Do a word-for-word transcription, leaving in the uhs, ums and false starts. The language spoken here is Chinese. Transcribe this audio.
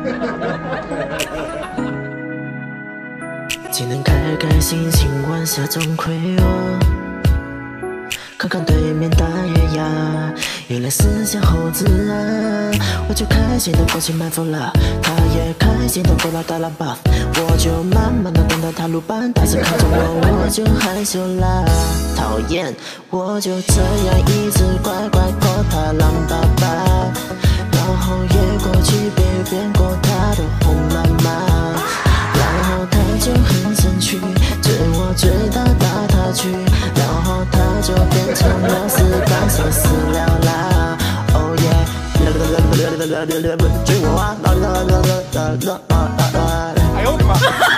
只能开开心心玩下钟馗哦。看看对面大爷呀，原来思想好自然，我就开心的过去买fruit了，他也开心的过来打篮板，我就慢慢的等到他入班，大声看着我，我就害羞啦，讨厌，我就这样一直乖乖过他狼爸爸，然后越过去别变过他的红妈妈，然后他就很生气，追我追到打他去，然后他就变成了死钢手死了啦 ，Oh yeah， 追我啊！哎呦我的妈！